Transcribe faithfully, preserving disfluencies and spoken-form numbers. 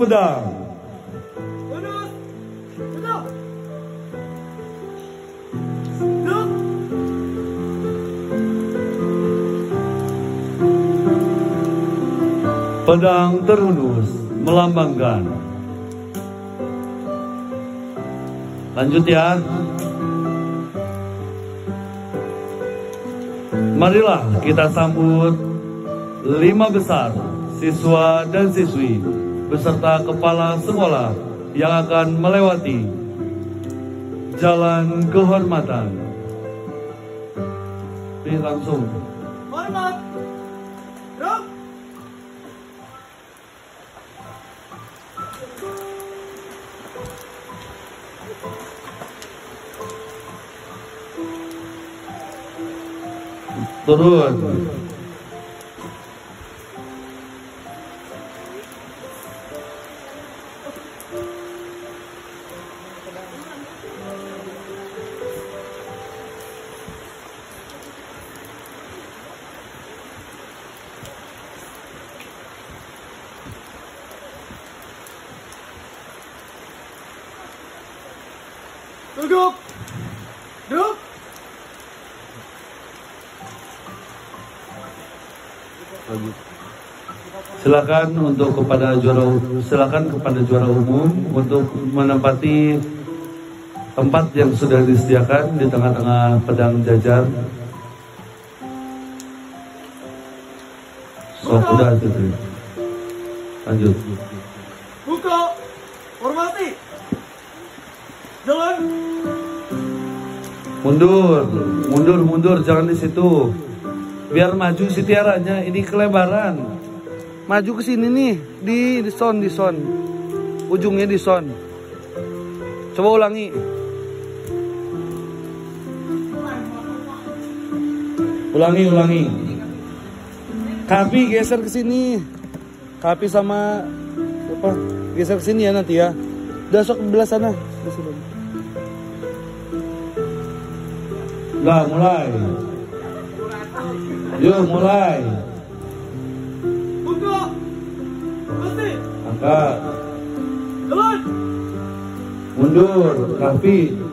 pedang. Lurus. Betul. Duduk. Pedang terhunus melambangkan. Lanjut ya. Marilah kita sambut lima besar siswa dan siswi beserta kepala sekolah yang akan melewati jalan kehormatan. Ini langsung. Hormat. Duduk. Turun. Duduk. Duduk. Silakan untuk kepada juara silakan kepada juara umum untuk menempati tempat yang sudah disediakan di tengah-tengah pedang jajar. So, udah itu. Lanjut. Buka. Hormati. Jalan. Mundur, mundur, mundur, jangan di situ. Biar maju si tiaranya, ini kelebaran. Maju ke sini nih, di di son, di son. Ujungnya di son. Coba ulangi. Ulangi, ulangi. Kapi geser ke sini. Kapi sama apa? Geser ke sini ya nanti ya. Udah sok ke belah sana. Udah mulai. Yuk mulai. Buka. Hormati. Angkat. Jalan. Mundur. Kapi.